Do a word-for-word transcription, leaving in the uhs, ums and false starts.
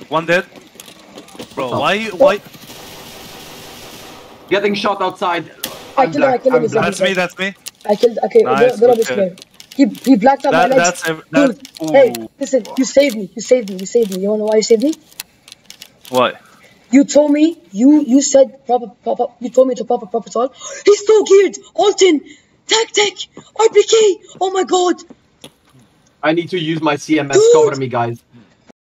One dead. Bro, Oh. why you why? Getting shot outside. I I'm killed him, I black. killed him. I'm It's black. That's me. That's me. I killed. Okay, Nice, go, go good this He he blacked out That my legs. that's that. Dude, hey, Ooh. listen. You saved me. You saved me. You saved me. You wanna know why you saved me? What? You told me. You you said proper proper. You told me to proper proper tall. He's so geared. Alton, tactic, R P K. Oh my god. I need to use my C M S. Dude. Cover me, guys.